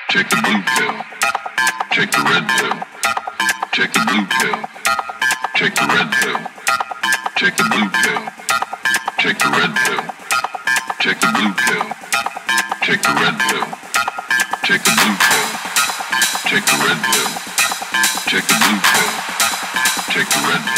Take the blue pill. Take the red pill. Take the blue pill. Take the red pill. Take the blue pill. Take the red pill. Take the blue pill. Take the red pill. Take the blue pill. Take the red pill. Take the blue pill. Take the red pill.